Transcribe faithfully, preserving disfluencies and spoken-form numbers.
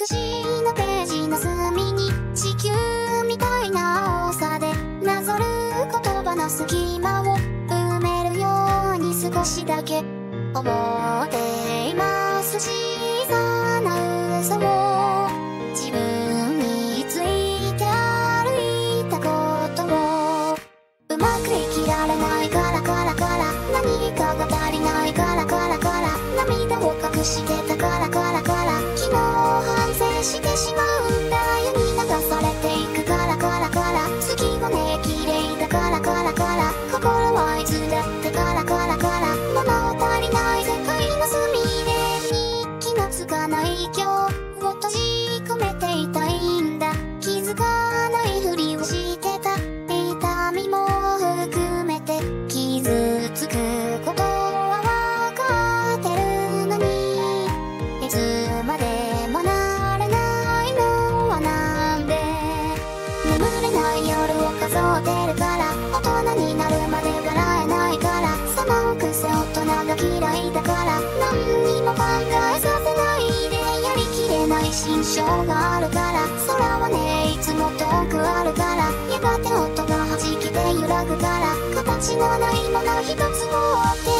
字のページの隅に地球みたいな青さでなぞる言葉の隙間を埋めるように少しだけ思っています。小さな嘘を自分について歩いたことをうまく生きられないからからから何かが足りないからからから涙を隠してたからからから昨日反省してしまうんだよに流されていくからからから月はね綺麗だからからから心はいつだってからからから物足りない世界の隅でに気がつかない今日を閉じ込めていたいんだ気づかないふりをしてた痛みも含めて傷つくことは分かってるのにいつまでもなれないのはなんで眠れない夜を数えてるから大人になるまで笑えないからそのくせ大人が嫌いだから何にも考えさせないでやりきれない心象があるから空はねいつも遠くあるからやがて音が弾けて揺らぐから形のないもの一つも追って